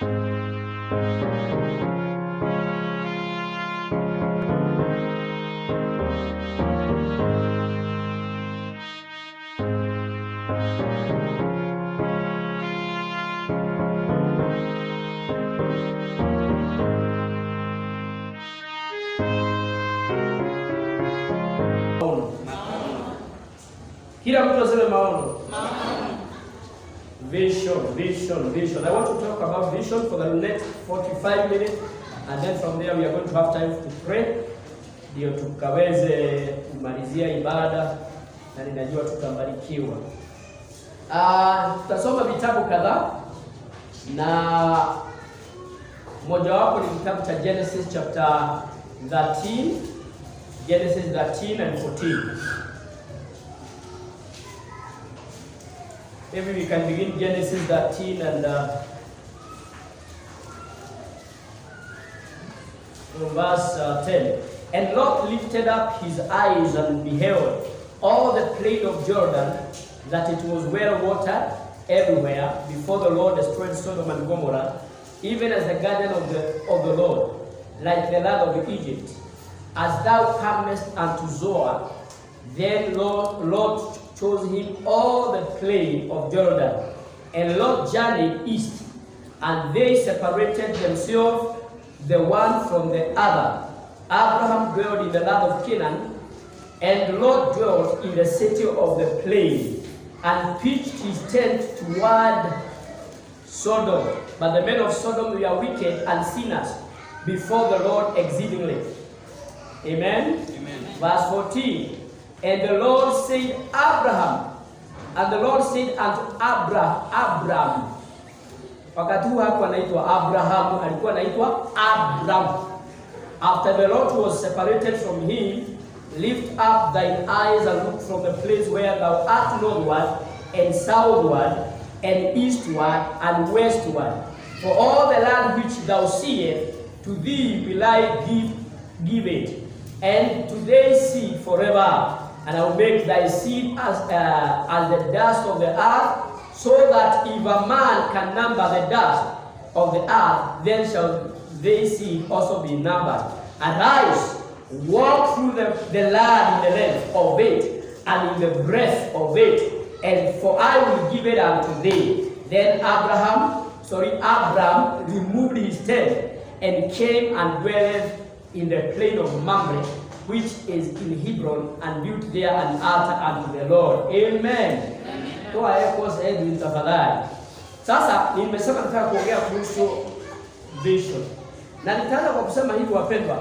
Kila mtu aseme maono. Vision. I want to talk about vision for the next 45 minutes, and then from there we are going to have time to pray. Ndio tukaweze kumalizia ibada na ninajua tutabarikiwa. Tutasoma vitabu kadhaa na moja wapo ni kitabu cha Genesis chapter 13, Genesis 13 and 14. Maybe we can begin Genesis 13 and verse 10. And Lot lifted up his eyes and beheld all the plain of Jordan, that it was well watered everywhere, before the Lord destroyed Sodom and Gomorrah, even as the garden of the Lord, like the land of Egypt. As thou comest unto Zoar, then Lot chose him all the plain of Jordan, and Lot journeyed east, and they separated themselves the one from the other. Abraham dwelled in the land of Canaan, and Lot dwelt in the city of the plain, and pitched his tent toward Sodom. But the men of Sodom were wicked and sinners before the Lord exceedingly. Amen? Amen. Verse 14. And the Lord said, Abraham, and the Lord said unto Abram. Wakati huu hapo anaitwa Abraham, alikuwa anaitwa Abram. After the Lord was separated from him, lift up thine eyes and look from the place where thou art northward, and southward, and eastward, and westward. For all the land which thou seest, to thee will I give it, and to thy seed forever. And I will make thy seed as the dust of the earth, so that if a man can number the dust of the earth, then shall thy seed also be numbered. Arise, walk through the land in the length of it, and in the breadth of it, and for I will give it unto thee. Then Abram removed his tent, and came and dwelled in the plain of Mamre, which is in Hebron, and built there an altar unto the Lord. Amen. Toa yako Edwin tafadhali. Sasa nimesema nataka kuongea kuhusu vision. Na nitaanza kwa kusema hivi wapendwa.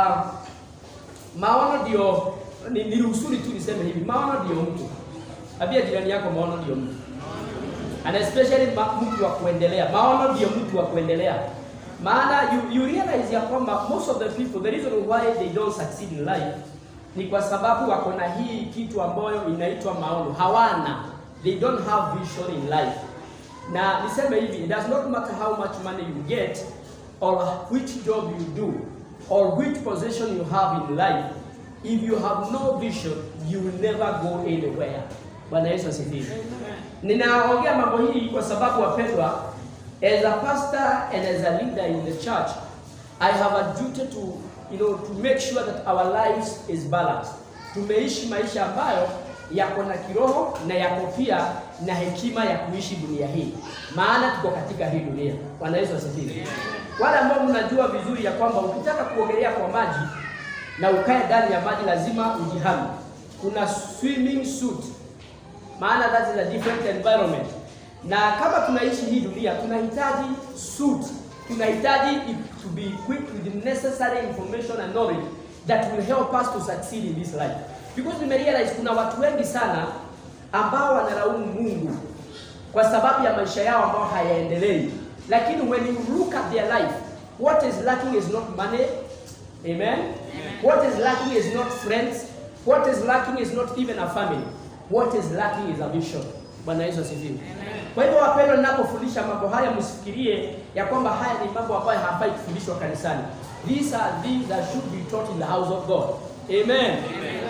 Maono ndio ni usuri tu niseme hivi. Maono ndio mtu. Abia jirani yako maono ndio mtu. And especially mtu wa kuendelea. Maono ndio mtu wa kuendelea. Maana you realize ya kwamba most of the people, the reason why they don't succeed in life ni kwa sababu wako na hii kitu ambayo inaitwa maono. Hawana. They don't have vision in life. Na niseme hivi, it does not matter how much money you get, or which job you do, or which position you have in life. If you have no vision, you will never go anywhere. Bwana Yesu asifiwe. Ninaongea mambo hii kwa sababu wapendwa, as a pastor and as a leader in the church, I have a duty to make sure that our lives is balanced. Tumeishi maisha ambayo yako na kiroho na yako pia na hekima ya kuishi dunia hii. Maana tuko katika hii dunia. Bwana Yesu asifiwe. Wale ambao mnajua vizuri ya kwamba ukitaka kuogelea kwa maji na ukae ndani ya maji lazima ujihami. Kuna swimming suit. Maana that is a different environment. Na kama tunaishi hii dunia, tunahitaji suit, tunahitaji to be equipped with the necessary information and knowledge that will help us to succeed in this life. Because we realize kuna watu wengi sana ambao wanalaumu Mungu kwa sababu ya maisha yao ambao hayaendelei. Lakini when you look at their life, what is lacking is not money. Amen? What is lacking is not friends. What is lacking is not even a family. What is lacking is a vision. Bwana Yesu asifiwe. Kwa hivyo wapendwa, ninapofundisha mambo haya msifikirie ya kwamba haya ni mambo ambayo hafai kufundishwa kanisani. These are things that should be taught in the house of God. Amen.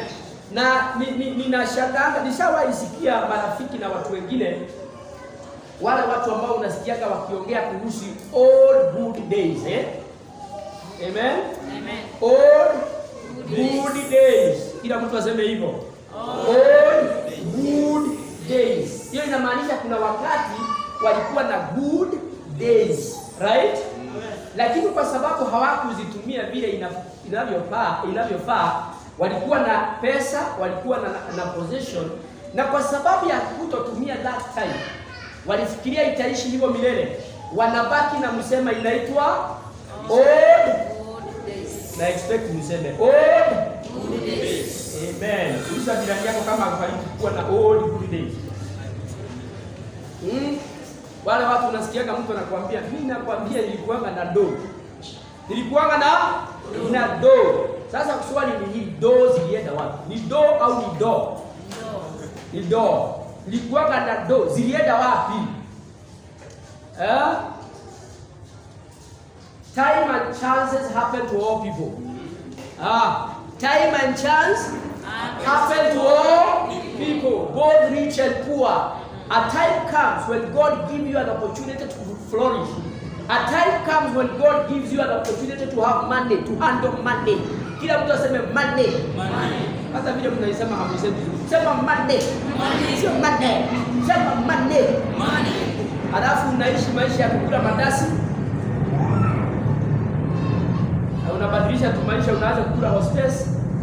Na ninashangaa, nishawahi sikia marafiki na watu wengine wale watu ambao unasikiaga wakiongea kuhusu old good days, Amen. Amen. Old good days. Kila mtu aseme hivyo. Old good days. Hiyo inamaanisha kuna wakati walikuwa na good days, right? Lakini kwa sababu hawakuzitumia vile inavyofaa, walikuwa na pesa, walikuwa na possession, na kwa sababu ya kutotumia that time, walifikiria itaishi hivyo milele. Wanabaki na msema inaitwa old days. Na expect mseme old good days. Amen. Uliza jirani yako kama alikuwa na old good days. Wale watu unasikiaga mtu anakuambia, mimi nakwambia nilikuanga na do. Nilikuanga na do. Sasa swali ni hili, do zilienda wapi? Ni do au ni do? Ni do. Nilikuanga na do, zilienda wapi? Time and chances happen to all people. Time and chance happen to all people, both rich and poor. A time comes when God gives you an opportunity to flourish. A time comes when God gives you an opportunity to have money, to handle money. Kila mtu aseme money. Hata vile mnaisema hamsemi vizuri. Sema money. Sio money. Sema money. Alafu unaishi maisha ya kukula mandasi. Na unabadilisha tu maisha, unaanza kukula hostess.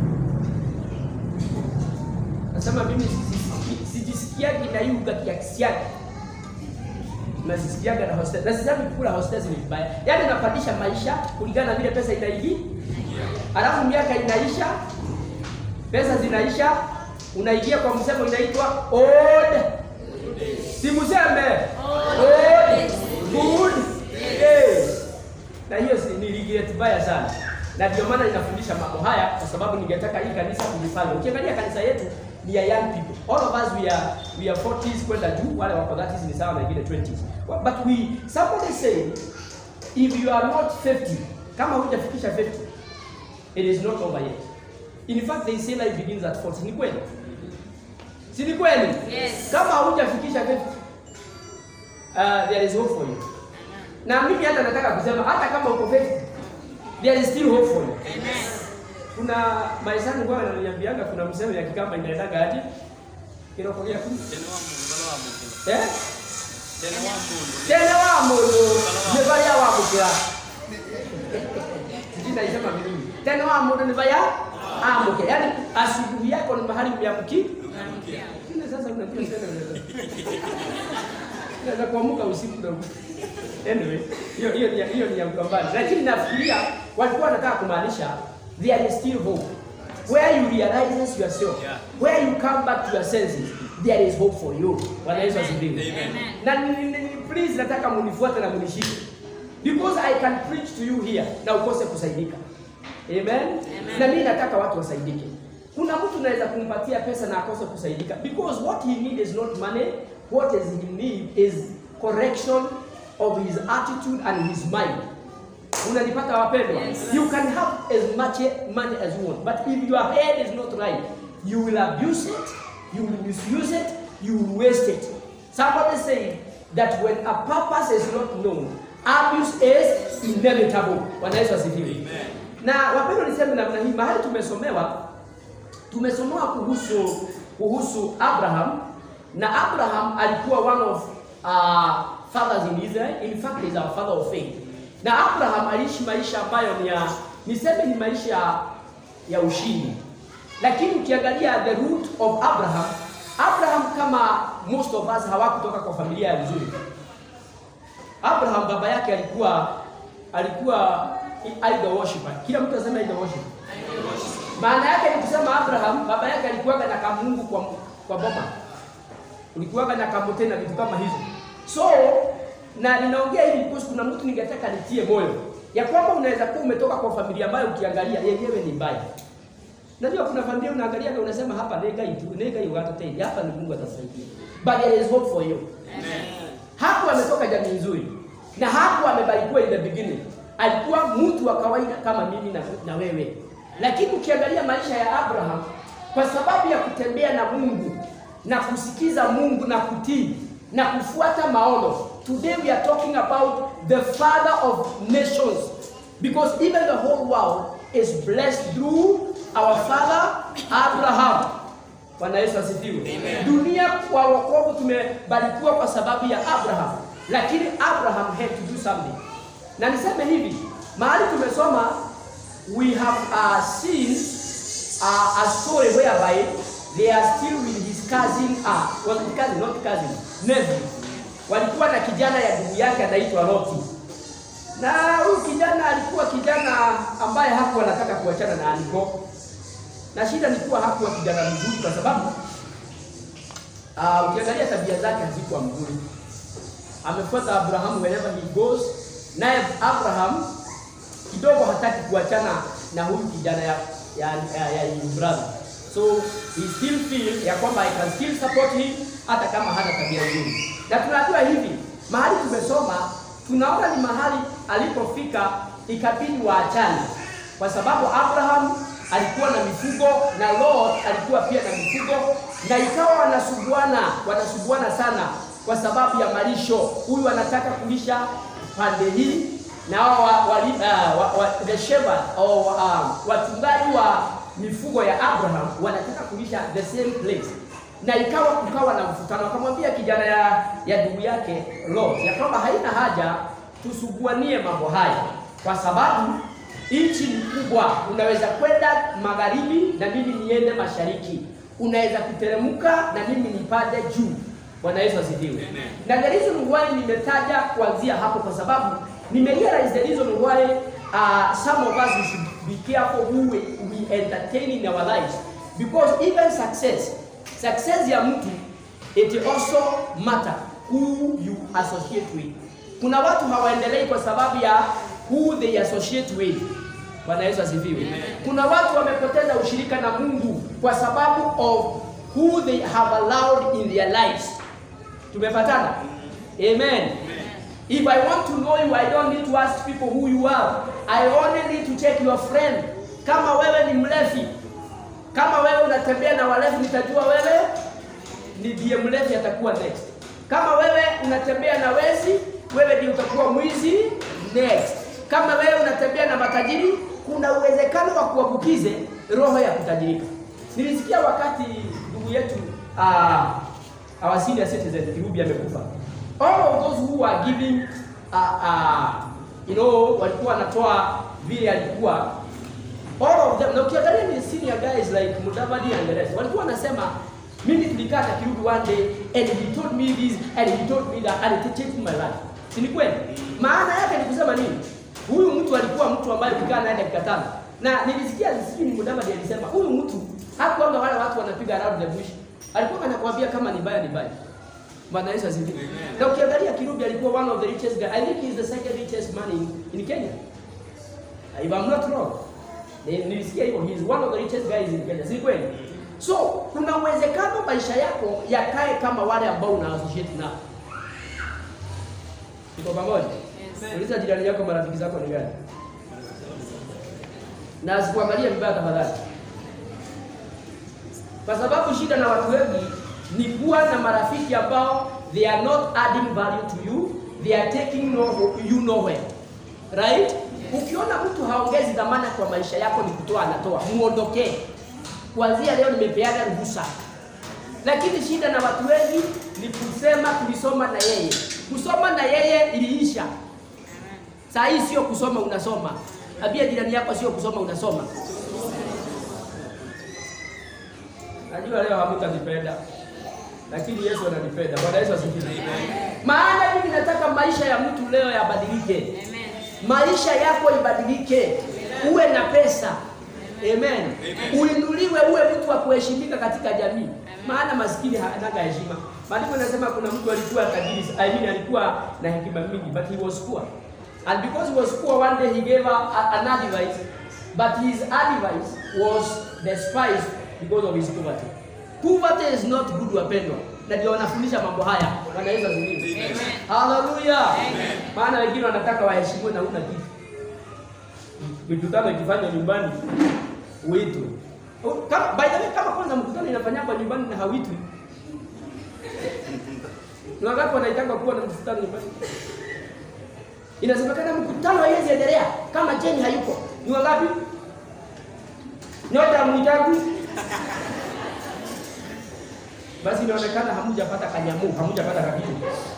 Nasema mimi sijisikiagi na yuga kiasiaki. Nasisikiaga na hostess. Nasisemi kukula hostess ni vibaya. Yaani unapandisha maisha kulingana na vile pesa inaingia. Alafu miaka inaisha, pesa zinaisha, unaingia kwa msemo inaitwa old. Si mseme old good days. Na hiyo ni regret baya sana. Na ndio maana ninafundisha mambo haya kwa sababu ningetaka hii kanisa kulifanya. Ukiangalia kanisa yetu ni ya young people. All of us we are 40s kwenda juu, wale wako 30s ni sawa na wengine 20s. But somebody say if you are not 50, kama hujafikisha 50, it is not over yet. In fact, they say life begins at 40. Ni kweli? Si ni kweli? Yes. Kama hujafikisha 50, there is hope for you. Na mimi hata nataka kusema hata kama uko 50, there is still hope for you. Amen. Kuna maisani kwa ananiambianga kuna msemo ya Kikamba inaendaga aje? Kirokogea kuni. Tena wa mundu. Nibaya wa mukira. Sijina isema mimi. Tena wa mundu nibaya amuke. Yaani asubuhi yako ni mahali umeamkia. Kile sasa unajua tena unaweza. Unaweza kuamka usiku na anyway, hiyo ni ya mbali. Lakini nafikiria walikuwa wanataka kumaanisha there is still hope. Where you realize yourself, where you come back to your senses, there is hope for you. Bwana Yesu asifiwe. Na please nataka munifuate na munishike. Because I can preach to you here na ukose kusaidika. Amen. Na mimi nataka watu wasaidike. Kuna mtu anaweza kumpatia pesa na akose kusaidika because what he needs is not money. What is he need is correction of his attitude and his mind. Unanipata wapendwa? Yes. You can have as much money as you want, but if your head is not right, you will abuse it, you will misuse it, you will waste it. Somebody said that when a purpose is not known, abuse is inevitable. Bwana Yesu asifiwe. Na wapendwa, niseme namna hii, mahali tumesomewa kuhusu Abraham, na Abraham alikuwa one of fathers in Israel. In fact, he is our father of faith. Na Abraham aliishi maisha ambayo ni maisha ya ushindi. Lakini ukiangalia the root of Abraham kama most of us hawakutoka kwa familia ya nzuri. Abraham baba yake alikuwa idol worshiper. Kila mtu anasema idol worshiper. Maana yake ni kusema Abraham baba yake alikuwa na kamungu kwa boma. Ulikuwa na kamote na vitu kama hizo. So na ninaongea hivi because kuna mtu ningetaka nitie moyo ya kwamba unaweza kuwa umetoka kwa familia ambayo ukiangalia yenyewe ni mbaya. Najua kuna familia unaangalia na unasema hapa nega yugatotei, hapa ni Mungu atasaidia. But there is hope for you. Amen. Hapo ametoka jamii nzuri. Na hapo amebarikiwa in the beginning. Alikuwa mtu wa kawaida kama mimi na wewe. Lakini ukiangalia maisha ya Abraham, kwa sababu ya kutembea na Mungu na kusikiza Mungu na kutii na kufuata maono. Today we are talking about the father of nations, because even the whole world is blessed through our father Abraham. Bwana Yesu asifiwe. Dunia kwa wokovu tumebarikiwa kwa sababu ya Abraham, lakini Abraham had to do something. Na niseme hivi, mahali tumesoma, we have seen a story whereby they are still with his cousin, was it cousin, not cousin, nephew. Walikuwa na kijana ya ndugu yake anaitwa Loti. Na huyu kijana alikuwa kijana ambaye hakuwa anataka kuachana na aliko. Na shida ni kuwa hakuwa kijana mzuri kwa sababu ukiangalia tabia zake hazikuwa mzuri. Amefuata Abraham wherever he goes. Naye Abraham kidogo hataki kuachana na huyu kijana ya brother. So he still feel ya kwamba I can still support him hata kama hana tabia nzuri. Na tunajua hivi, mahali tumesoma, tunaona ni mahali alipofika ikabidi waachane. Kwa sababu Abraham alikuwa na mifugo na Lot alikuwa pia na mifugo, na ikawa wanasuguana sana kwa sababu ya malisho. Huyu anataka kulisha pande hii na the shepherd au wachungaji wa mifugo ya Abraham wanataka kulisha the same place. Na kukawa na mvutano. Akamwambia kijana ya ndugu yake Lot ya kwamba haina haja tusuguanie mambo haya, kwa sababu nchi ni kubwa. Unaweza kwenda magharibi na mimi niende mashariki. Unaweza kuteremka na mimi nipande juu. Bwana Yesu asifiwe. Na the reason why nimetaja kuanzia hapo kwa sababu nimerealize the reason why some of us should be careful who we entertain in our lives, because even success ya mtu, it also matter who you associate with. Kuna watu hawaendelei kwa sababu ya who they associate with. Bwana Yesu asifiwe. Kuna watu wamepoteza ushirika na Mungu kwa sababu of who they have allowed in their lives. Tumepatana? Amen. If I want to know you, I don't need to ask people who you are. I only need to check your friend. Kama wewe ni mlevi, kama wewe unatembea na walevi, nitajua wewe ndiye mlevi atakuwa next. Kama wewe unatembea na wezi, wewe ndiye utakuwa mwizi next. Kama wewe unatembea na matajiri, kuna uwezekano wa kuambukize roho ya kutajirika. Nilisikia wakati ndugu yetu our senior citizen Kirubi amekufa. All of those who are giving walikuwa wanatoa vile alikuwa, all of them, na ukiangalia ni senior guys like Mudavadi and the rest, walikuwa wanasema mimi tulikaa na Kirubi one day and he told me this and he told me that and it changed my life. Si ni kweli? Maana yake ni kusema nini? Huyu mtu alikuwa mtu ambaye ukikaa naye dakika 5. Na nilisikia ni Mudavadi alisema huyu mtu hakuwa wale watu wanapiga around the bush. Alikuwa anakuambia kama ni baya ni baya. Bwana Yesu asifiwe. Na ukiangalia Kirubi alikuwa one of the richest guys. I think he is the second richest man in Kenya. If I'm not wrong. Nilisikia hivyo, he is one of the richest guys in Kenya. Si kweli? So, kuna uwezekano maisha yako yakae kama wale ambao una associate nao. Tuko pamoja? Uliza jirani yako marafiki zako ni gani? Na asikuangalie vibaya tafadhali. Kwa sababu shida na watu wengi ni kuwa na marafiki ambao they are not adding value to you, they are taking you nowhere. Right? Ukiona mtu haongezi dhamana kwa maisha yako, ni kutoa anatoa, muondokee. Kuanzia leo nimepeana ruhusa. Lakini shida na watu wengi ni kusema tulisoma na yeye. Kusoma na yeye iliisha. Saa hii sio kusoma unasoma. Ambia jirani yako sio kusoma unasoma. Najua leo hamtanipenda, lakini Yesu ananipenda. Bwana Yesu asifiwe. Maana mimi nataka maisha ya mtu leo yabadilike. Amen. Maisha yako ibadilike. Uwe na pesa. Amen. Uinuliwe, uwe mtu wa kuheshimika katika jamii. Maana maskini hana heshima. Maandiko yanasema kuna mtu alikuwa tajiri, alikuwa na hekima mingi, but he was poor. And because he was poor, one day he gave an advice, but his advice was despised because of his poverty. Poverty is not good, wapendwa. Na ndio wanafundisha mambo haya. Bwana Yesu asifiwe. Amen. Hallelujah. Amen. Maana wengine wanataka waheshimiwe na una kitu. Mikutano ikifanywa nyumbani uitwe. By the way, kama kwanza mkutano inafanywa nyumbani na hauitwi. Ni wangapi wanaitaka kuwa na mkutano nyumbani? Inasemekana mkutano haiwezi endelea kama Jeni hayupo. Ni wangapi? Nyote mwitangu. Basi inaonekana hamujapata kanyamu, hamujapata kabisa.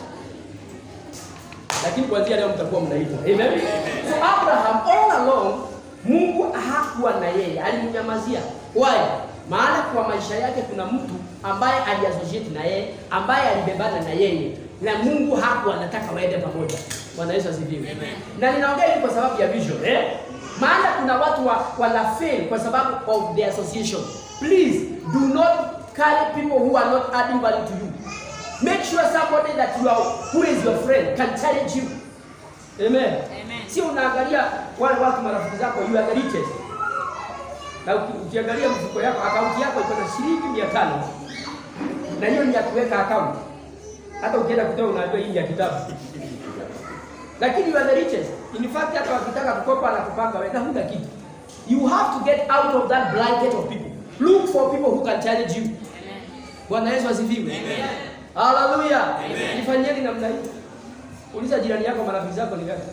Lakini kuanzia leo mtakuwa mnaitwa. Amen. So Abraham all along Mungu hakuwa na yeye, alimnyamazia. Why? Maana kwa maisha yake kuna mtu ambaye aliassociate na yeye, ambaye alibebana na yeye, na Mungu hakuwa anataka waende pamoja. Bwana Yesu asifiwe. Na ninaongea hivi kwa sababu ya vision, Maana kuna watu wana fail kwa sababu of the association. Please do not carry people who are not adding value to you. Make sure somebody that you are, who is your friend, can challenge you. Amen. Amen. Si unaangalia wale watu marafiki zako, you are the richest. Na ukiangalia mfuko yako, akaunti yako iko na shilingi 500. Na hiyo ni ya kuweka account. Hata ukienda kutoa unajua hii ya kitabu. Lakini you are the richest. In fact, hata wakitaka kukopa na kupanga wewe huna kitu. You have to get out of that blanket of people. Look for people who can challenge you. Amen. Bwana Yesu asifiwe. Amen. Hallelujah. Amen. Ifanyeni namna hii. Uliza jirani yako marafiki zako ni gani?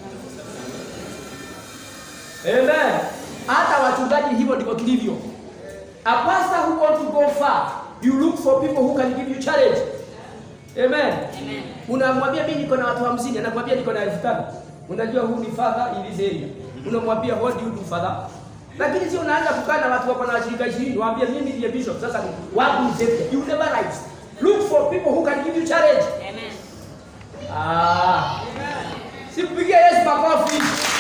Amen. Hata wachungaji hivyo ndivyo tulivyo. A pastor who want to go far, you look for people who can give you challenge. Amen. Amen. Unamwambia mimi niko na watu 50, anakuambia niko na 5000. Unajua huu ni father in this area. Unamwambia what do you do father? Lakini si unaanza kukaa na watu wako na washirika 20, waambie mimi ndiye bishop. Sasa what do you say? You never rise. Look for people who can give you challenge. Amen. Sipigie Yesu makofi.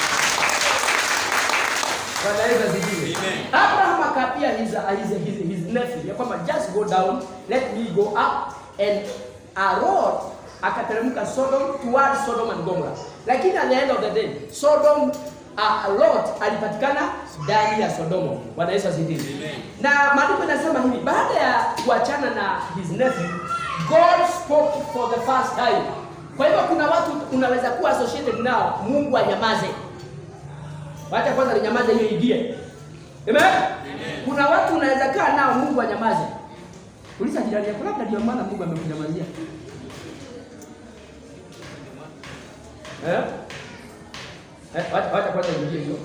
Bwana Yesu asifiwe. Abraham akapia his nephew. Ya kwamba just go down, let me go up, and a road akateremka Sodom towards Sodom and Gomorrah. Lakini at the end of the day, Sodom Lot alipatikana ndani ya Sodomo. Bwana Yesu asifiwe. Na maandiko yanasema hivi, baada ya kuachana na his nephew, God spoke for the first time. Kwa hivyo kuna watu unaweza kuwa associated nao, Mungu anyamaze. Wacha kwanza ninyamaze hiyo idea. Amen? Kuna watu unaweza kaa nao, Mungu anyamaze. Uliza jirani yako, labda ndio maana Mungu amekunyamazia. Wacha kwanza ingie hiyo.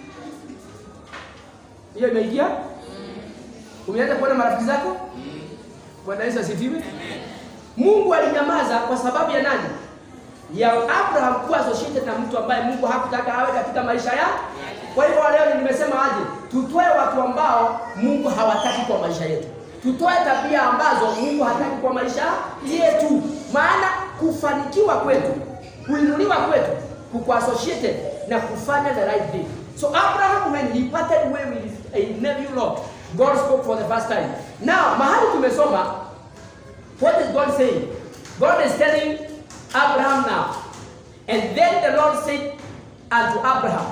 Hiyo imeingia? Umeanza kuona marafiki zako? Bwana Yesu asifiwe. Mungu alinyamaza kwa sababu ya nani? Ya Abraham kuwa associated na mtu ambaye Mungu hakutaka awe katika maisha yake. Kwa hivyo leo nimesema aje, tutoe watu ambao Mungu hawataki kwa maisha yetu. Tutoe tabia ambazo Mungu hataki kwa maisha yetu. Maana kufanikiwa kwetu, kuinuliwa kwetu, kuwa associated na kufanya the right thing. So Abraham, when he parted way with his nephew Lot, God spoke for the first time. Now, mahali tumesoma, what is God saying? God is telling Abraham now. And then the Lord said unto Abraham,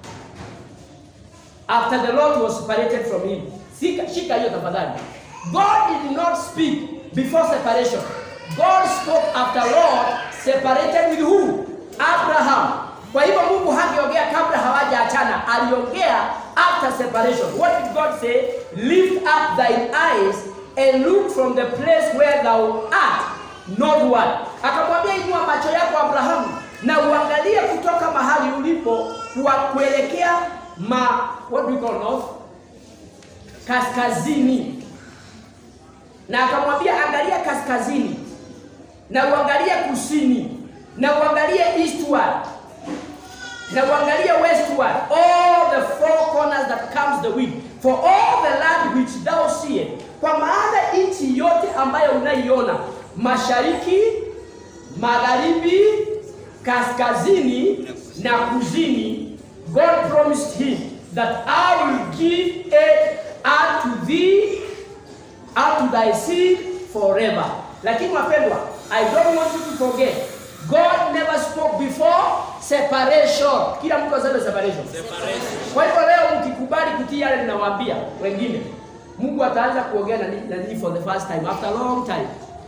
after the Lord was separated from him. Shika hiyo tafadhali. God did not speak before separation. God spoke after Lord separated with who? Abraham. Kwa hivyo Mungu hangeongea kabla hawajaachana, aliongea after separation. What did God say? Lift up thine eyes and look from the place where thou art northward. Akamwambia inua macho yako Abrahamu na uangalie kutoka mahali ulipo kuelekea what do we call north? Kaskazini. Na akamwambia angalia kaskazini na uangalie kusini na uangalie eastward na uangalie westward, all the four corners that comes the wind, for all the land which thou seest. Kwa maana nchi yote ambayo unaiona, mashariki, magharibi, kaskazini na kusini, God promised him that I will give it unto thee, unto thy seed forever. Lakini wapendwa, I don't want you to forget, God never spoke before separation. Kila mtu aseme separation. Kwa hivyo leo mkikubali kutii yale ninawaambia wengine, Mungu ataanza kuongea na ninyi for the first time after a long time.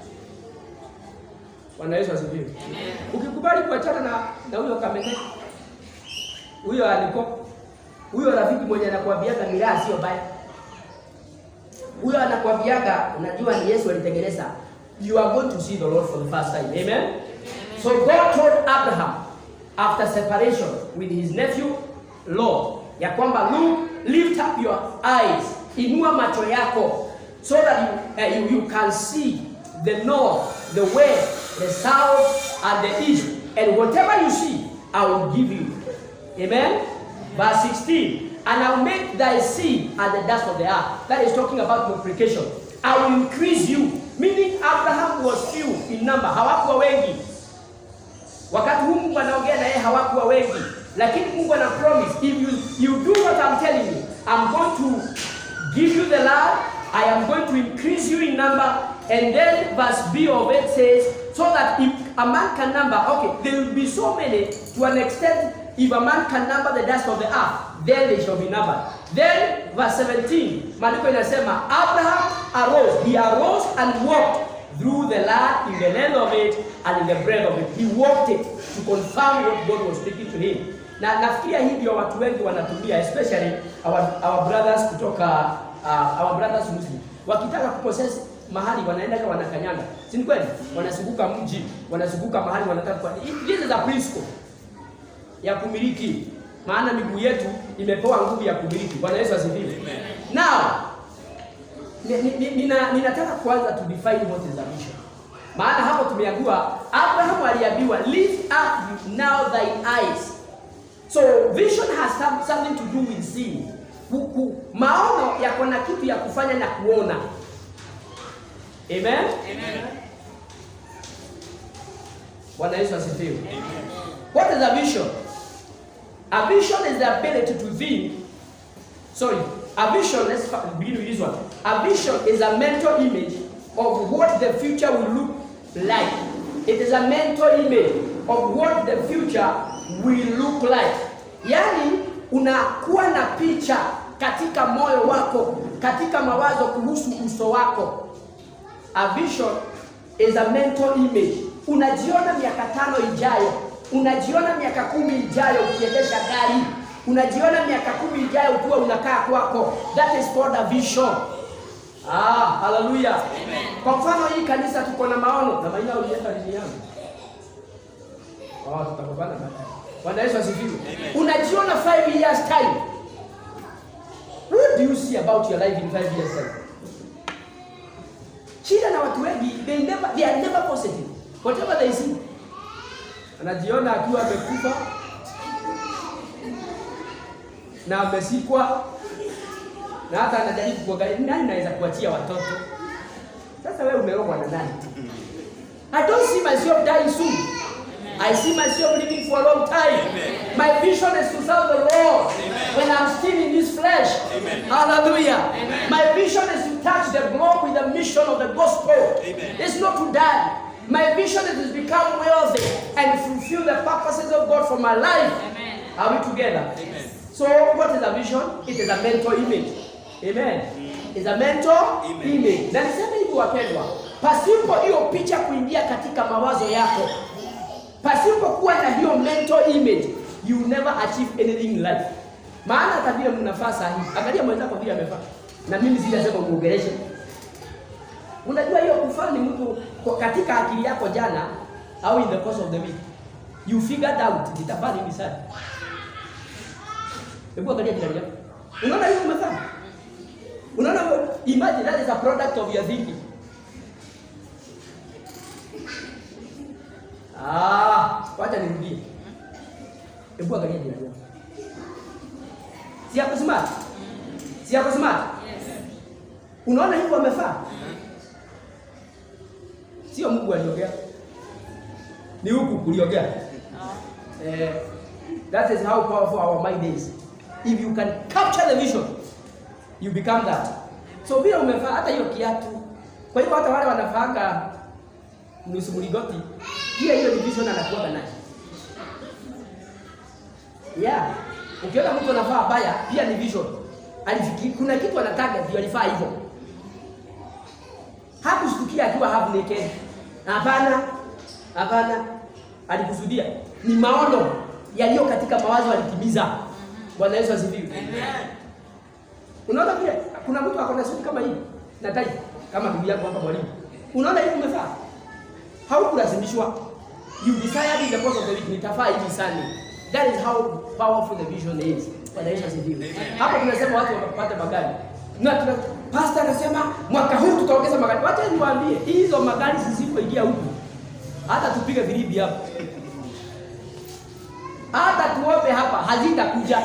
Bwana Yesu asifiwe. Amen. Ukikubali kuachana na huyo Kamene, huyo aliko, huyo rafiki mmoja anakuambiaga miraa sio baya. Huyo anakuambiaga unajua ni Yesu alitengeneza. you are going to see the Lord for the first time. Amen? So God told Abraham, after separation with his nephew Lot, ya kwamba, look, lift up your eyes, inua macho yako, so that you can see the north, the west, the south, and the east. And whatever you see, I will give you. Amen? Verse 16. And I will make thy seed as the dust of the earth. That is talking about multiplication. I will increase you. Meaning Abraham was few in number. Hawakuwa wengi. Wakati huu Mungu anaongea na yeye hawakuwa wengi. Lakini Mungu ana promise, if you do what I'm telling you, I'm going to give you the land. I am going to increase you in number. And then verse B of it says, so that if a man can number, okay, there will be so many to an extent, if a man can number the dust of the earth, then they shall be numbered. Then verse 17, maandiko inasema, Abraham arose. He arose and walked through the land, in the length of it and in the breadth of it. He walked it to confirm what God was speaking to him. Na nafikiria hivyo watu wengi wanatumia, especially our brothers kutoka our brothers Muslim. Wakitaka kupossess mahali wanaenda kama wanakanyanga. Si ni kweli? Wanazunguka mji, wanazunguka mahali wanataka kwa. This is a principle ya kumiliki. Maana miguu yetu imepewa nguvu ya kumiliki. Bwana Yesu asifiwe. Now, ninataka kwanza to define what is a vision. Maana hapo tumeambiwa Abraham aliambiwa, lift up now thine eyes. So vision has something to do with seeing. Maono yako na kitu ya kufanya na kuona. Amen? Amen. Bwana Yesu asifiwe. What is a vision? A vision is the ability to think. Sorry, a vision, let's begin with this one. A vision is a mental image of what the future will look like. It is a mental image of what the future will look like. Yani, unakuwa na picha katika moyo wako, katika mawazo kuhusu uso wako. A vision is a mental image. Unajiona miaka 5 ijayo, unajiona miaka 10 ijayo ukiendesha gari, unajiona miaka 10 ijayo ukiwa unakaa kwako. That is called a vision. Hallelujah. Amen. Kwa mfano hii kanisa tuko na maono na maana ulienda nini yangu? Tutakubana baadaye. Bwana Yesu asifiwe. Unajiona 5 years time. What do you see about your life in 5 years time? Shida na watu wengi, they are never positive. Whatever they see. Anajiona akiwa amekufa na amesikwa na hata anajaribu kuangalia nani naweza kuachia watoto. Sasa wewe umerogwa na nani? I don't see myself dying soon. I see myself living for a long time. Amen. My vision is to serve the Lord. Amen. When I'm still in this flesh. Amen. Hallelujah. Amen. My vision is to touch the globe with the mission of the gospel. Amen. It's not to die. My vision is to become wealthy and fulfill the purposes of God for my life. Amen. Are we together? Amen. So what is a vision? It is a mental image. Amen. It's a mental image. Na niseme hivi wapendwa, pasipo hiyo picha kuingia katika mawazo yako, pasipo kuwa na hiyo mental image, you never achieve anything in life. Maana hata vile mnafaa sahihi, angalia mwenzako vile amefaa. Na mimi sitasema muongeleshe. Unajua hiyo kufanya mtu katika akili yako jana au in the course of the week, you figured out nitafanya hivi sana. Hebu angalia jirani yako. Unaona hiyo umefanya? Unaona, imagine that is a product of your thinking. Wacha nirudie. Hebu angalia jirani yako. Si yako smart? Si yako smart? Yes. Unaona hivyo amefaa? Sio Mungu aliongea. Ni huku kuliongea. That is how powerful our mind is. If you can capture the vision, you become that. So bila umefaa hata hiyo kiatu. Kwa hivyo hata wale wanafaanga nusu mligoti, pia hiyo vision anakuwa nayo. Yeah. Ukiona mtu anafaa baya, pia ni vision. Alifikiri kuna kitu anataka ndio alifaa hivyo. Hakushtukia akiwa half naked. Hapana. Alikusudia. Ni maono yaliyo katika mawazo alitimiza. Bwana Yesu asifiwe. Amen. Unaona pia kuna mtu akona suti kama hii na tai kama bibi yako hapa mwalimu. Unaona hivi umefaa? Haukulazimishwa. You decided in the course of the week nitafaa hivi Sunday. That is how powerful the vision is. Bwana Yesu asifiwe. Hapo tunasema watu wakapata magari. Na pastor anasema mwaka huu tutaongeza magari. Wacha niwaambie, hizo magari zisipoingia huku hata tupige vilibi hapa. Hata tuombe hapa hazitakuja.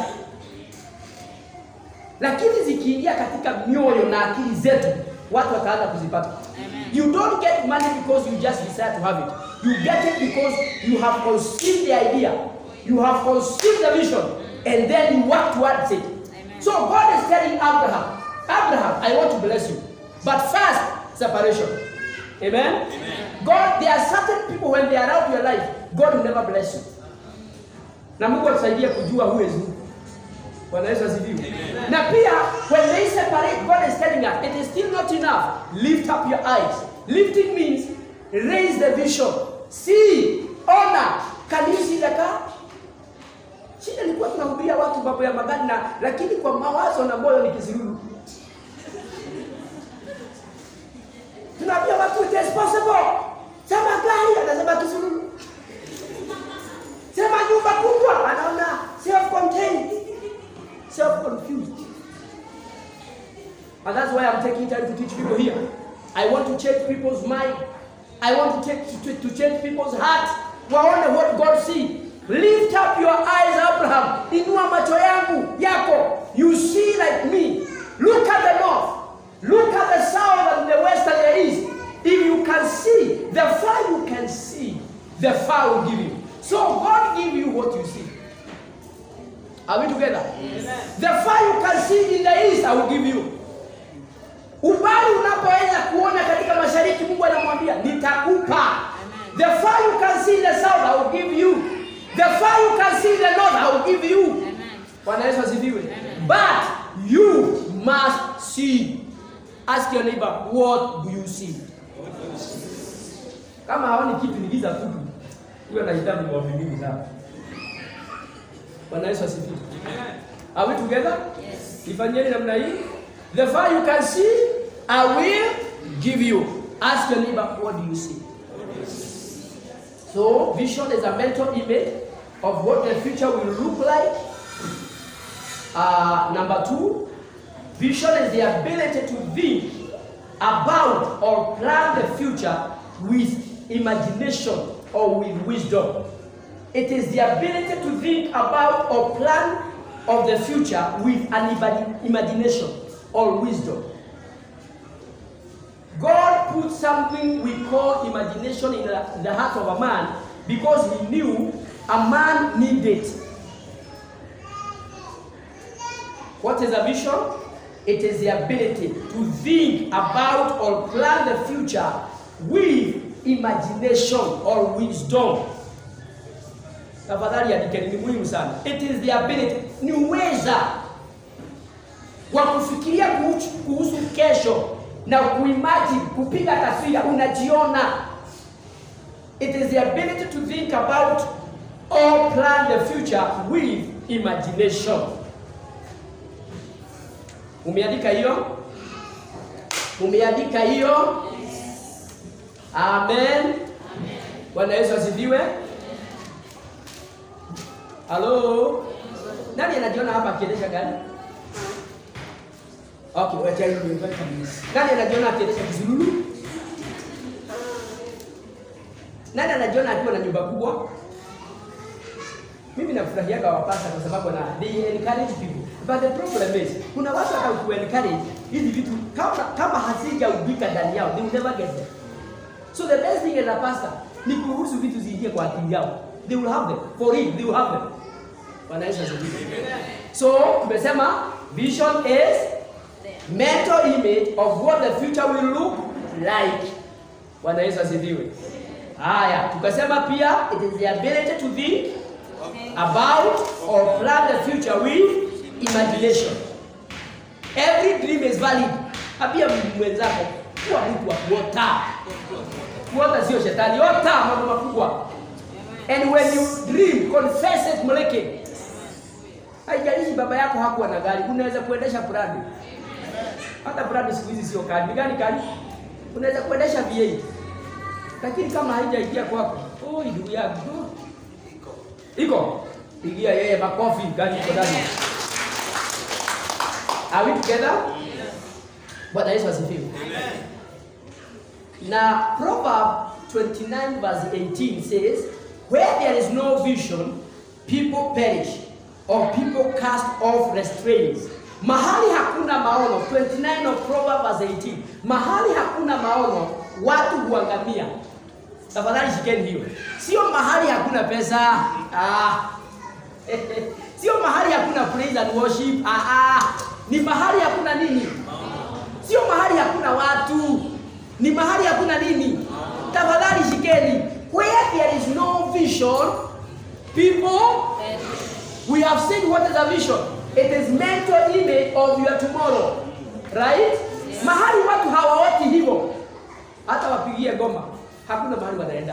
Lakini zikiingia katika mioyo na akili zetu, watu wataanza kuzipata. You don't get money because you just decide to have it. You get it because you have conceived the idea. You have conceived the vision and then you work towards it. Amen. So God is telling Abraham, I want to bless you. But first, separation. Amen? Amen. God, there are certain people when they are out of your life, God will never bless you. Na Mungu atusaidie kujua who is who. Bwana Yesu asifiwe. Na pia when they separate, God is telling us it is still not enough. Lift up your eyes. Lifting means raise the vision. See, honor. Can you see the car? Shida ni kwa tunahubiria watu mambo ya magari na lakini kwa mawazo na moyo ni kizururu. Tunaambia watu it is possible. Sema gari anasema kizururu. Sema nyumba kubwa anaona self-contained. Self-confused. And that's why I'm taking time to teach people here. I want to change people's mind. I want to change people's hearts. Waone what God sees. Lift up your eyes, Abraham. Inua macho yangu yako. You see like me. Look at the north. Look at the south and the west and the east. If you can see, the far you can see, the far will give you. So God give you what you see. Are we together? Yes. The far you can see in the east, I will give you. Ubali unapoweza kuona katika mashariki, Mungu anamwambia nitakupa. The far you can see in the south, I will give you. The far you can see in the north, I will give you. Bwana Yesu asifiwe. But you must see. Ask your neighbor, what do you see? Kama haoni kitu ni giza tupu. Huyo anahitaji maombi mingi sana. Bwana Yesu asifiwe. Are we together? Yes. Ifanyeni namna hii. The far you can see, I will give you. Ask your neighbor, what do you see? So, vision is a mental image of what the future will look like. Number 2, vision is the ability to think about or plan the future with imagination or with wisdom. It is the ability to think about or plan of the future with an imagination or wisdom. God put something we call imagination in the heart of a man because he knew a man needed. What is a vision? It is the ability to think about or plan the future with imagination or wisdom. Tafadhali andikeni, ni muhimu sana. It is the ability, ni uweza wa kufikiria kuhusu kesho na kuimagine, kupiga taswira, unajiona. It is the ability to think about or plan the future with imagination. Umeandika hiyo? Umeandika hiyo? Amen. Bwana Yesu asifiwe. Hello. Nani anajiona hapa akiendesha gari? Okay, wacha hiyo ndio kabisa. Nani anajiona akiendesha kizululu? Nani anajiona akiwa na nyumba kubwa? Mimi nafurahia kwa wapasa kwa sababu they encourage people. But the problem is, kuna watu hata ku-encourage hizi vitu kama hazijaubika ndani yao, they will never get there. So the best thing as a pastor ni kuruhusu vitu ziingie kwa akili yao. They will have them. For it, they will have them. Bwana Yesu asifiwe. So, tumesema vision is mental image of what the future will look like. Bwana Yesu asifiwe. Haya, tukasema pia it is the ability to think about or plan the future with imagination. Every dream is valid. Apia mwenzako kuwa mtu wa kuota. Kuota sio shetani, ota mambo makubwa. And when you dream, confess it mleke. Haijalishi baba yako hakuwa na gari, unaweza kuendesha Prado. Hata Prado siku hizi sio kali. Gani kali? unaweza kuendesha V8. Lakini kama haijaingia kwako, ndugu yangu. Iko. Pigia yeye makofi gani kwa ndani. Are we together? Bwana Yesu asifiwe. Amen. Na Proverbs 29 verse 18 says, where there is no vision, people perish, or people cast off restraints. Mahali hakuna maono, 29 of Proverbs verse 18. Mahali hakuna maono, watu huangamia. Tafadhali shikeni hiyo. Sio mahali hakuna pesa. Sio mahali hakuna praise and worship. Ni mahali hakuna nini? Sio mahali hakuna watu. Ni mahali hakuna nini? Tafadhali shikeni. Where there is no vision, people, we have seen what is a vision. It is mental image of your tomorrow. Right? Yes. Mahali watu hawaoti hivyo. Hata wapigie goma, hakuna mahali wanaenda.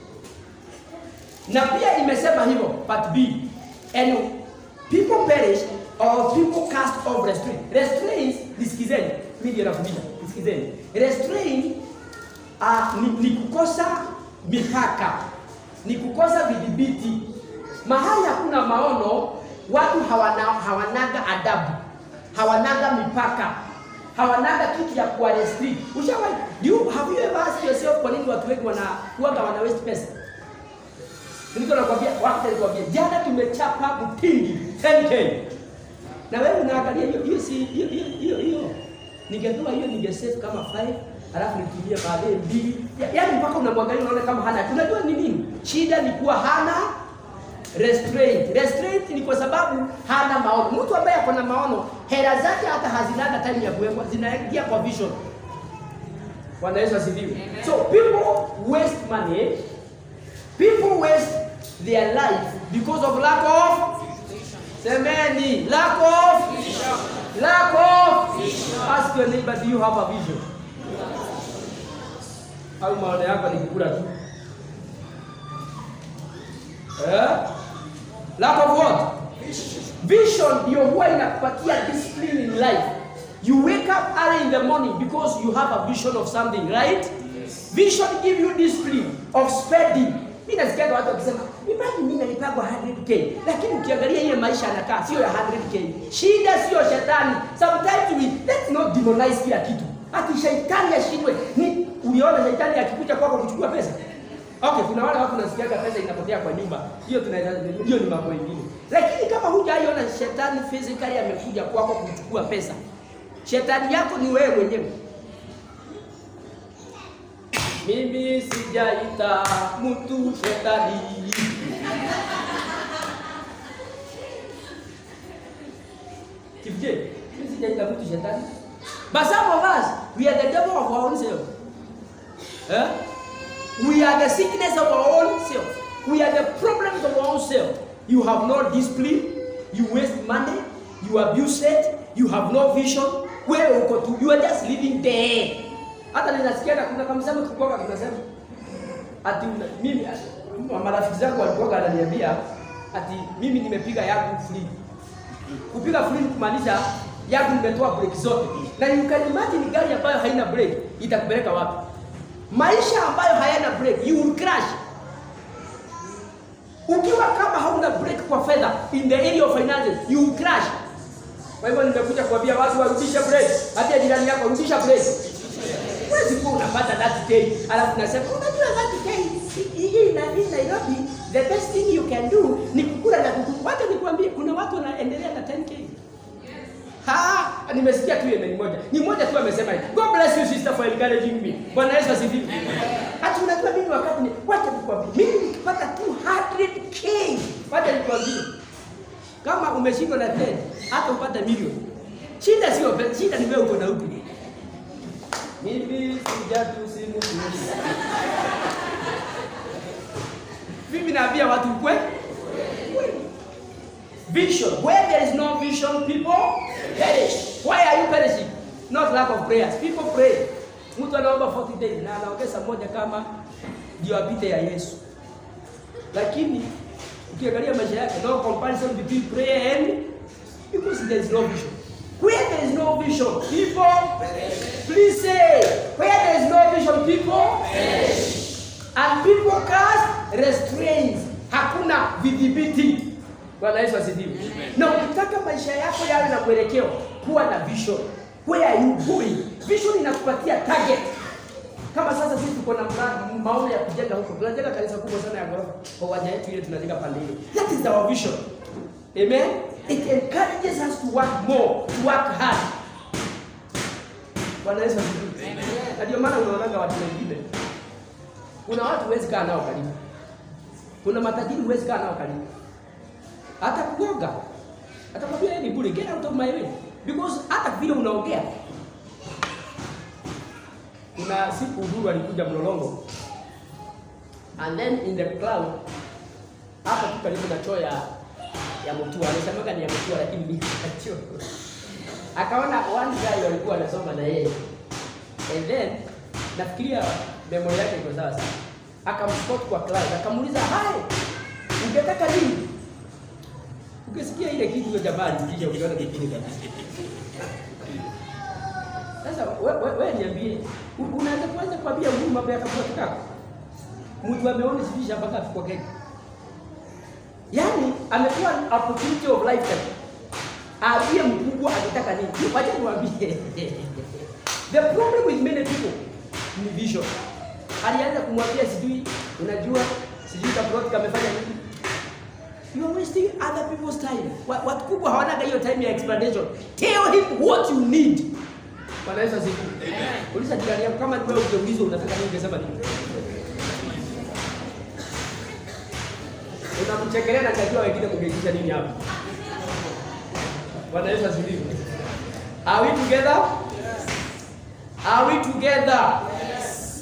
Na pia imesema hivyo, part B. And people perish or people cast off restraint. Restraints, nisikizeni. Mimi ndio nafundisha. Nisikizeni. Restraint ni kukosa mipaka. Ni kukosa vidhibiti. Mahali hakuna maono, watu hawanaga adabu. Hawanaga mipaka. Hawanaga kitu ya kuwa restrict. Ushawahi? Have you ever asked yourself kwa nini watu wengi wana waste pesa? Niko nakwambia, wakati nilikwambia jana tumechapa mtindi 10k. Na wewe unaangalia hiyo. Ningetoa hiyo ningesave kama 5, alafu nikimbie baadaye 2. Yaani mpaka unamwangalia unaona kama hana. Unajua ni nini? Shida ni kuwa hana restraint. Restraint ni kwa sababu hana maono. Mtu ambaye ako na maono, hela zake hata hazinaga time ya kuwekwa, zinaingia kwa vision. Bwana Yesu asifiwe. So people waste money. People waste their life because of lack of semeni, lack of vision. Lack of vision. Ask your neighbor, do you have a vision? Au maono yako ni kukula tu? Lack of what? Vision ndio huwa inakupatia discipline in life. You wake up early in the morning because you have a vision of something, right? Yes. Vision give you discipline of spending. Mimi nasikia watu wakisema, mimi nilipagwa 100k, lakini ukiangalia ile maisha anakaa sio ya 100k. Shida sio shetani. Sometimes let's not demonize kila kitu. Ati shetani ashindwe. Ni uliona shetani akikuja kwako kuchukua pesa? Okay, kuna wale watu nasikia pesa inapotea kwa nyumba. Hiyo hiyo ni mambo mengine. Lakini kama hujaiona shetani physically amekuja kwako kuchukua pesa, shetani yako ni wewe mwenyewe. Mimi sijaita mtu shetani. Kifje, mimi sijaita mtu shetani. But some of us, we are the devil of our own self. We are the sickness of our own self. We are the problems of our own self. You have no discipline, you waste money, you abuse it, you have no vision. Wewe uko tu, you are just living there. Hata ninasikia kuna kama sema tukoka tunasema ati mimi marafiki zangu walikuwa wananiambia ati mimi nimepiga yangu free. Kupiga free kumaanisha yangu nimetoa break zote. Na you can imagine gari ambayo haina break itakupeleka wapi? Maisha ambayo hayana break, you will crash. Ukiwa kama hauna break kwa fedha in the area of finances, you will crash. Kwa hivyo nimekuja kuambia watu warudishe break. Hata jirani yako rudisha break. Wewe uko unapata 30k, alafu unasema unajua 30k hii na Nairobi, the best thing you can do ni kukula na kuku. Wacha nikwambie kuna watu wanaendelea na 10k. Nimesikia tu yeye mmoja. Ni mmoja tu amesema hivi. God bless you sister for encouraging me. Bwana Yesu asifiwe. Hata unajua mimi wakati ni wacha nikwambie. Mimi nikipata 200k, wacha nikwambie. Kama umeshindwa na 10, hata upata milioni. Shida sio shida ni wewe uko na huko. Mimi sijatu simu. Mimi naambia watu kweli. Vision. Where there is no vision, people perish. Why are you perishing? Not lack of prayers. People pray. Mtu anaomba 40 days na anaongeza moja kama ndio apite ya Yesu. Lakini ukiangalia maisha yake, no comparison between prayer and because there is no vision. Where there is no vision, people please say, where there is no vision, people and people cast restraints. Hakuna vidhibiti. Bwana Yesu asifiwe. Na ukitaka maisha yako yawe na mwelekeo, kuwa na vision. Where are you going? Vision inakupatia target. Kama sasa sisi tuko na maono ya kujenga huko. Tunajenga kanisa kubwa sana ya ghorofa. Kwa waja yetu ile tunajenga pande ile. That is our vision. Amen. It encourages us to work more, to work hard. Bwana Yesu asifiwe. Na ndio maana unaona watu wengine. Kuna watu huwezi kaa nao karibu. Kuna matajiri huwezi kaa nao karibu. Hata kuoga. Atakwambia ni bure, get out of my way. Because hata vile unaongea. Kuna siku Uhuru alikuja Mlolongo. And then in the cloud, hapa tu karibu na choo ya Mutua. Anasemaga ni ya Mutua lakini ni choo. Akaona one guy walikuwa anasoma na yeye. And then nafikiria memory yake iko sawa sana. Akamspot kwa cloud, akamuuliza, "Hai, ungetaka nini?" Ukisikia ile kitu cha jamani, kisha ukiona kipindi kabisa. Sasa wewe niambie, unaweza kuanza kuambia Mungu mambo yakapotoka? Mtu ameona sifisha mpaka kwa Kenya. Yaani amekuwa opportunity of lifetime. Aliye mkubwa anataka nini? Wacha niwaambie. The problem with many people ni vision. Alianza kumwambia sijui, unajua, sijui kabla kamefanya nini? You are wasting other people's time. Watu kubwa hawana hiyo time ya explanation. Tell him what you need. Bwana Yesu asifiwe. Uliza jirani yako kama wewe ungeulizwa unataka nini ungesema nini? Unamchekelea na kujua wengine mngeitisha nini hapo. Bwana Yesu asifiwe. Are we together? Yes. Are we together? Yes.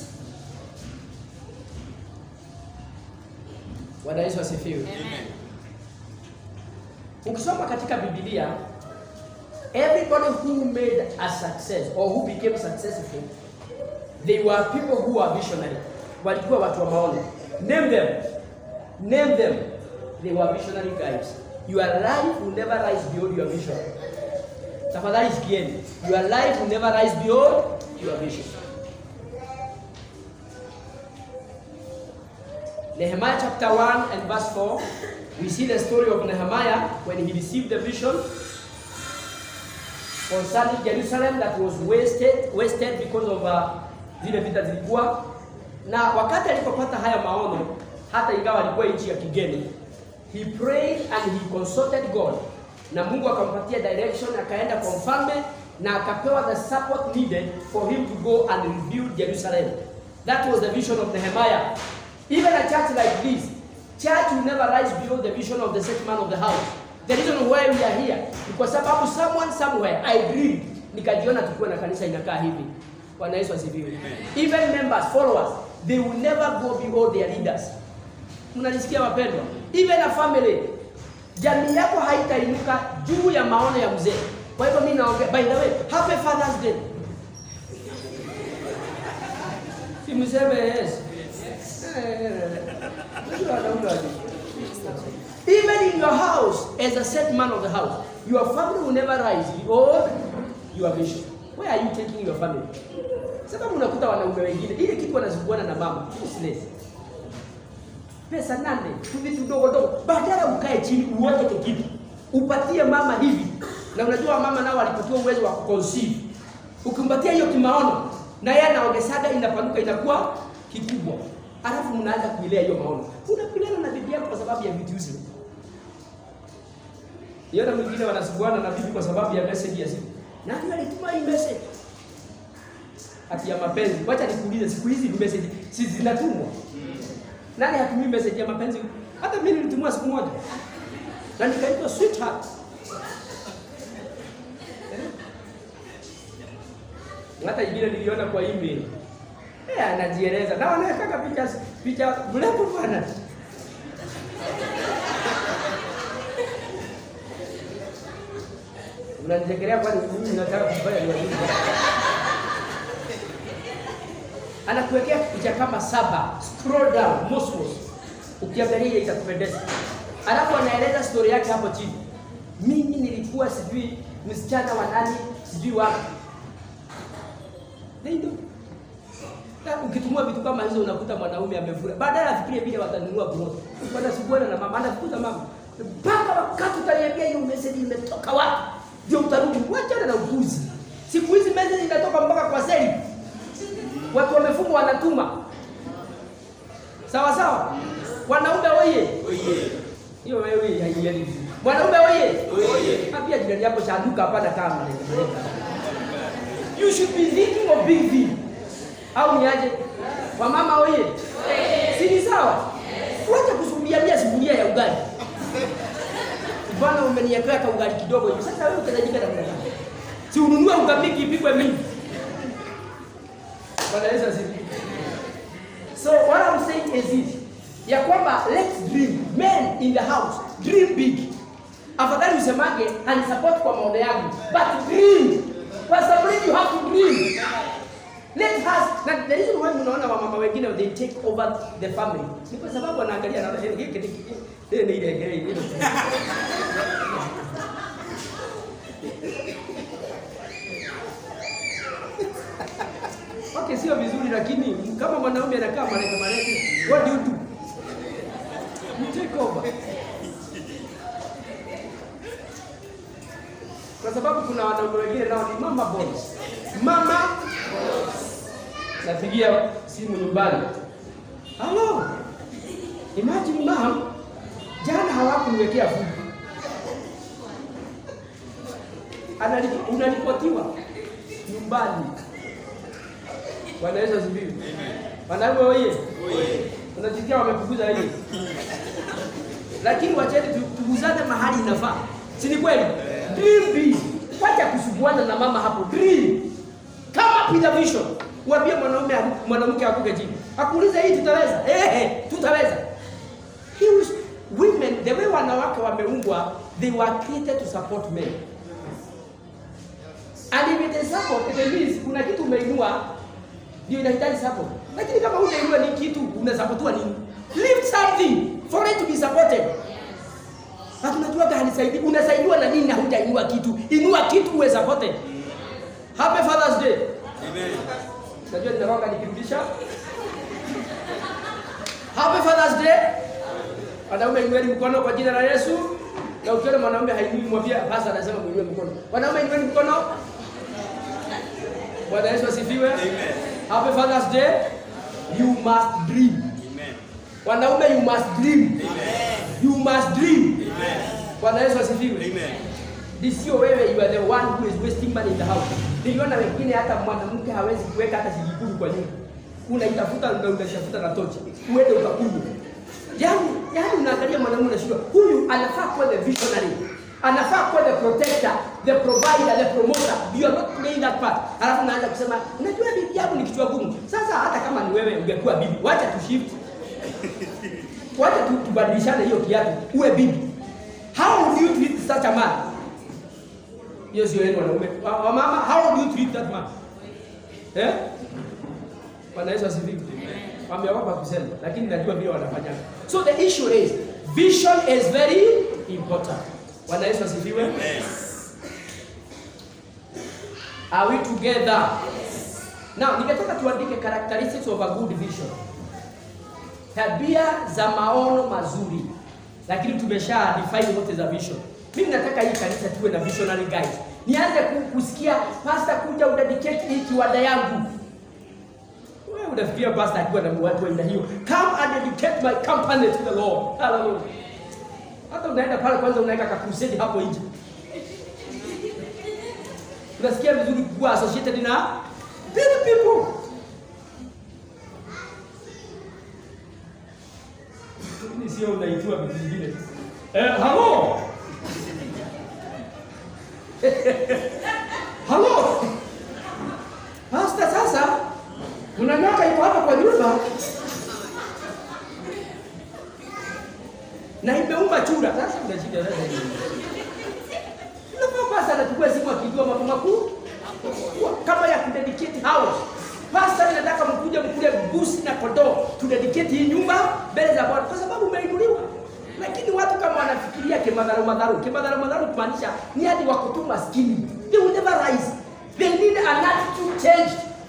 Bwana Yesu asifiwe. Amen. Ukisoma katika Biblia, everybody who made a success or who became successful, they were people who were visionary. Walikuwa watu wa maono. Name them. Name them. They were visionary guys. Your life will never rise beyond your vision. Tafadhali sikieni. Your life will never rise beyond your vision. Nehemiah chapter 1 and verse 4. We see the story of Nehemiah when he received the vision concerning Jerusalem that was wasted because of zile vita zilikuwa. Na wakati alipopata haya maono, hata ingawa alikuwa nchi ya kigeni, he prayed and he consulted God. Na Mungu akampatia direction, akaenda kwa mfalme na akapewa the support needed for him to go and rebuild Jerusalem. That was the vision of Nehemiah. Even a church like this, church will never rise beyond the vision of the set man of the house. The reason why we are here is kwa sababu someone somewhere I dreamed, nikajiona tukiwa na kanisa inakaa hivi. Bwana Yesu asifiwe. Even members, followers, they will never go beyond their leaders. Mnalisikia wapendwa? Even a family, jamii yako haitainuka juu ya maono ya mzee. Kwa hivyo mimi naongea, by the way, happy Father's Day. Si mseme yes. Even in your house, as a set man of the house, your family will never rise beyond your vision. Where are you taking your family? Sababu unakuta wanaume wengine, ile kitu wanazunguana na mama, useless. Pesa nane, tu vitu dogo dogo, badala ukae chini uote kitu. Upatie mama hivi. Na unajua mama nao walipatiwa uwezo wa kuconceive. Ukimpatia hiyo kimaono, na yeye anaongesaga inapanuka inakuwa kikubwa. Alafu mnaanza kuilea hiyo maono. Unapigana na bibi yako kwa sababu ya vitu hizo. Yona mwingine wanasuguana na bibi kwa sababu ya message ya simu. Nani alituma hii message? Ati ya mapenzi. Wacha nikuulize, siku hizi message si zinatumwa? Nani hatumii message ya mapenzi? Hata mimi nilitumwa siku moja. Na nikaitwa sweetheart. Hata ingine niliona kwa email. Anajieleza. Na wanaweka picha mrefu bwana. Unanichekelea kwani mimi nataka kufanya nini? Anakuwekea picha kama 7, scroll down, mosmos. Ukiangalia itakupendeza. Alafu anaeleza story yake hapo chini. Mimi nilikuwa sijui msichana wa nani sijui wapi. Ndio. Na ukitumua vitu kama hizo unakuta mwanaume amevura. Baadaye afikirie vile watanunua buroto. Wanasuguana na mama, anafukuza mama. Mpaka wakati utaniambia hiyo message imetoka wapi? Ndio utarudi. Wacha na upuzi. Siku hizi message inatoka mpaka kwa seli. Watu wamefungwa wanatuma. Sawa sawa? Wanaume oye. Hiyo wewe haielewi. Mwanaume oye. Pia jirani yako chanduka hapana kama. You should be thinking of big thing. Au niaje? Kwa mama oye. Si ni sawa? Wacha kusubiria sufuria ya ugali. Bwana umeniwekea ka ugali kidogo hivi. Sasa wewe utajika na mwana. Si ununue ukapiki ipikwe mingi. Bwana Yesu asifiwe. So what I'm saying is this. Ya kwamba let's dream. Men in the house, dream big. Afadhali usemage and support kwa maono yangu. But dream. For somebody you have to dream. Let us. Now the reason why mnaona wamama wengine they take over the family. Ni kwa sababu wanaangalia na hiki ni ile. Okay, sio vizuri lakini kama mwanaume anakaa mareka, what do you do? You take over. Kwa sababu kuna wanaume wengine nao ni mama boys. Mama napigia simu nyumbani. Hello. Imagine mom, jana hawakuniwekea food. Unalipotiwa nyumbani. Bwana Yesu asifiwe. Wanaume oye. Unajisikia wamepuguza hili. Lakini wacheni tuguzane mahali inafaa. Si ni kweli? Dream big. Wacha kusubuana na mama hapo. Dream. Come up with a vision. Waambie mwanamke akuke chini. Akuuliza hii tutaweza? Tutaweza. Women, the way wanawake wameumbwa, they were created to support men. And if it is support, it means kuna kitu umeinua ndio inahitaji support. Lakini kama unainua ni kitu unasupportwa nini? Lift something for it to be supported. Hata unajua gani saidi unasaidiwa na nini na hujainua kitu? Inua kitu uwe supported. Happy Father's Day. Amen. Najua nitaroga nikirudisha. Happy Father's Day. Wanaume inueni mkono kwa jina la Yesu. Na ukiona mwanaume hainui mwambie basi anasema muinue mkono. Wanaume inueni mkono. Bwana Yesu asifiwe. Amen. Happy Father's Day. You must dream. Amen. Wanaume you must dream. Amen. You must dream. Amen. Bwana Yesu asifiwe. Amen. Sio wewe you are the one who is wasting money in the house. Niliona wengine hata mwanamke hawezi kuweka hata shilingi 10 kwa nyumba. Unaitafuta ndio unatafuta na tochi. Uende ukakunywe. Yaani unaangalia mwanamume unashindwa. Huyu anafaa kuwa the visionary. Anafaa kuwa the protector, the provider, the promoter. You are not playing that part. Alafu unaanza kusema, unajua bibi yangu ni kichwa gumu. Sasa hata kama ni wewe ungekuwa bibi, wacha tu shift. Wacha tubadilishane hiyo kiatu. Uwe bibi. How would you treat such a man? Yes, you are wanaume. Mama, how do you treat that man? Bwana Yesu asifiwe. Wameogopa kusema, lakini najua vile wanafanya. So the issue is vision is very important. Bwana Yesu asifiwe. Yes. Are we together? Yes. Now, ningetaka tuandike characteristics of a good vision. Tabia za maono mazuri. Lakini tumesha define what is a vision. Mimi nataka hii kanisa tuwe na visionary guys. Nianze kusikia pastor kuja udedicate hii kiwanda yangu. Wewe unafikiria pastor akiwa na watu wa aina hiyo, come and dedicate my company to the Lord. Hallelujah. Hata unaenda pale kwanza unaweka crusade hapo nje. Unasikia vizuri kuwa associated na these people. Ni sio unaitwa vitu vingine. Hello. Hello. Pastor sasa unanyoka iko hapa kwa nyumba. Na imeumba chura. Sasa unashida sasa hivi. Ndio pastor anachukua simu akijua mambo makuu. Kama ya kudedicate house. Pastor anataka mkuje mkule busi na kondoo. Tudedicate hii nyumba mbele za Bwana kwa sababu umeinuliwa. Lakini watu kama wanafikiria kimadharo kumaanisha ni hadi wako tu maskini. They will never rise. They need an attitude change.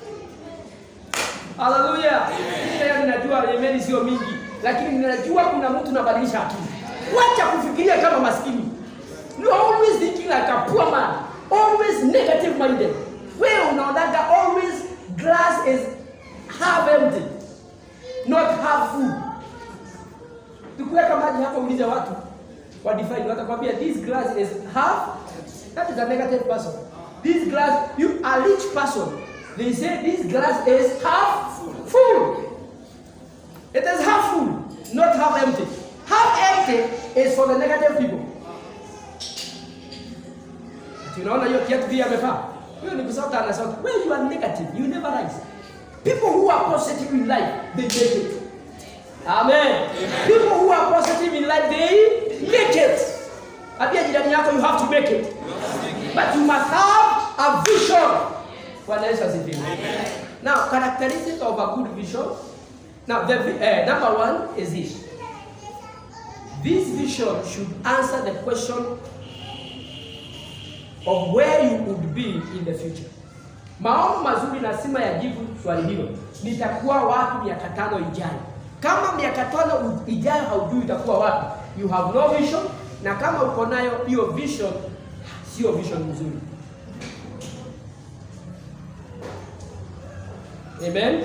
Hallelujah. Leo ninajua imani sio mingi, lakini ninajua kuna mtu anabadilisha akili. Wacha kufikiria kama maskini. You are always thinking like a poor man. Always negative minded. Wewe unaonaga always glass is half empty, not half full. Tukiweka maji hapa uliza watu wa define, watakwambia this glass is half. That is a negative person. This glass, you a rich person. They say this glass is half full. It is half full, not half empty. Half empty is for the negative people. Tunaona hiyo kiatu pia amefaa. Hiyo ni kusauta anasauta. When you are negative, you never rise. People who are positive in life, they make it. Amen. Amen. People who are positive in life, they make it. Abia jirani yako, you have to make it. But you must have a vision. Bwana Yesu asifiwe. Now, characteristics of a good vision. Now, the number one is this. This vision should answer the question of where you would be in the future. Maono mazuri lazima yajibu swali hilo. Nitakuwa wapi miaka 5 ijayo? Kama miaka 5 ijayo haujui utakuwa wapi, you have no vision. Na kama uko nayo hiyo vision, sio vision nzuri. Amen.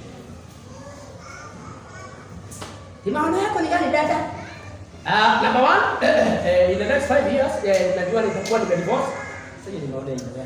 Maono yako ni gani dada? Number one, in the next 5 years, najua nitakuwa nimedivorce. Sasa ni maono yangu.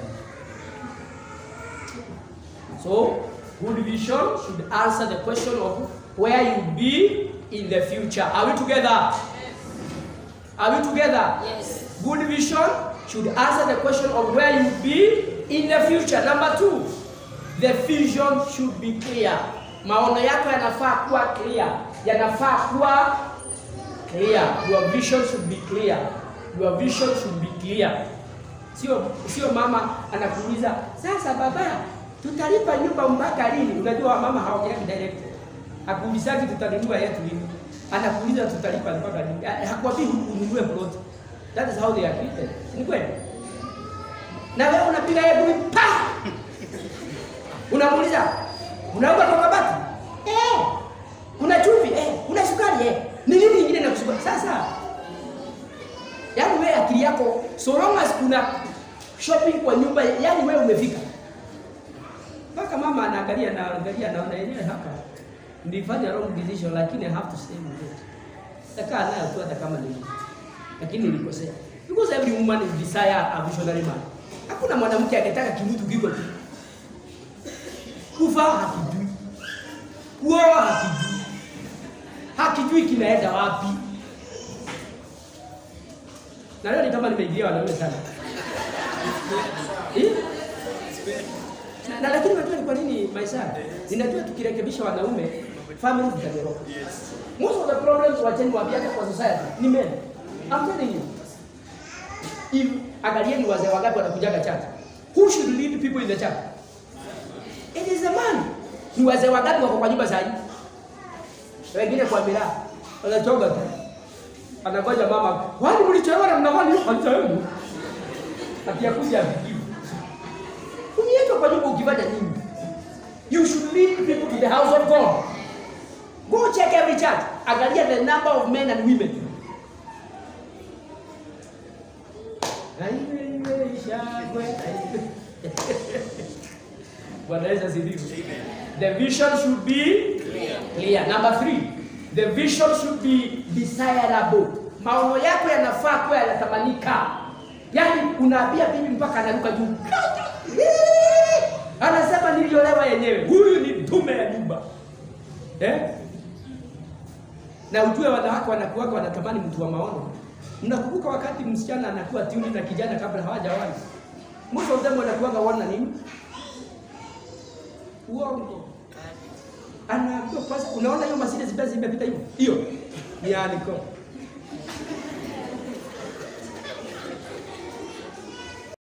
So, good vision should answer the question of where you will be in the future. Are we together? Are we together? Yes. Good vision should answer the question of where you will be in the future. Number two, the vision should be clear. Maono yako yanafaa kuwa clear. Yanafaa kuwa clear. Your vision should be clear. Your vision should be clear. Sio mama anakuuliza, "Sasa baba, tutalipa nyumba mpaka lini?" Unajua mama haongea direct. Hakuulizaki tutanunua yetu lini. Anakuuliza tutalipa mpaka lini. Hakuambii ununue plot. That is how they are treated. Ni kweli? Na wewe unapiga hebu pa. Unamuuliza, "Unauza kwa kabati?" Kuna chumvi? Kuna sukari? Ni nini nyingine na kusukari? Sasa yaani wewe akili yako so long as kuna shopping kwa nyumba, yaani wewe umefika. Mpaka mama anaangalia naona yenyewe hapa. Nilifanya wrong decision lakini I have to stay with it. Takaa nayo tu hata kama nini. Lakini nilikosea. Because every woman desire a visionary man. Hakuna mwanamke angetaka kimutu kiko tu. Kufa hakijui. Kuoa hakijui. Hakijui kinaenda wapi. Na leo ni kama nimeingia wanaume sana. Na lakini watu ni kwa nini maisha? Ninajua tukirekebisha wanaume, family zitadevelop. Most of the problems wacheni wabiaje kwa society ni men. I'm telling you. If angalieni wazee wangapi wanakujaga church. Who should lead people in the church? It is the man. Ni wazee wangapi wako kwa nyumba sasa hivi? Wengine kwa miraa. Wanachoga tu. Anagoja mama, "Wani mlichelewa na mnafanya hiyo kanisa yenu?" Akiyakuja afikiru. Umieko kwa nyumba ukifanya nini? You should lead people to the house of God. Go check every church. Angalia the number of men and women. Bwana Yesu asifiwe. The vision should be clear. Number 3, the vision should be desirable. Maono yako yanafaa kuwa yanatamanika. Yaani unaambia bibi mpaka anaruka juu. Anasema niliolewa yenyewe. Huyu ni dume ya nyumba. Na ujue wanawake wanakuwa wanatamani mtu wa maono. Mnakumbuka wakati msichana anakuwa tiuni na kijana kabla hawajaoana? Most of them wanakuwa wana nini? Uongo. Anakuwa kwanza unaona hiyo Mercedes Benz imepita hiyo. Hiyo ni aliko.